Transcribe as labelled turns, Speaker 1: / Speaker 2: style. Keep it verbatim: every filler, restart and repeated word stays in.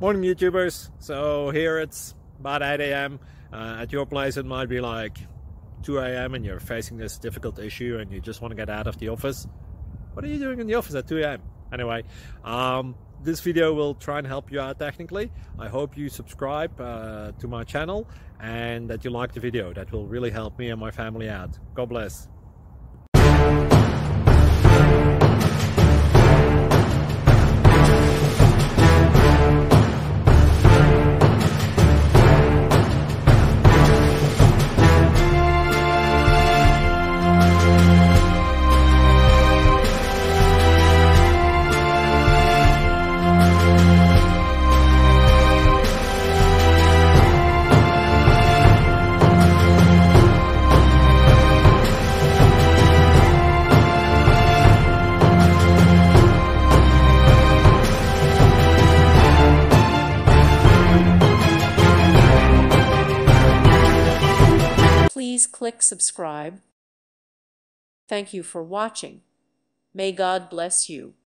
Speaker 1: Morning YouTubers. So here it's about eight A M Uh, at your place it might be like two A M and you're facing this difficult issue and you just want to get out of the office. What are you doing in the office at two A M? Anyway, um, this video will try and help you out technically. I hope you subscribe uh, to my channel and that you like the video. That will really help me and my family out. God bless.
Speaker 2: Please click subscribe. Thank you for watching. May God bless you.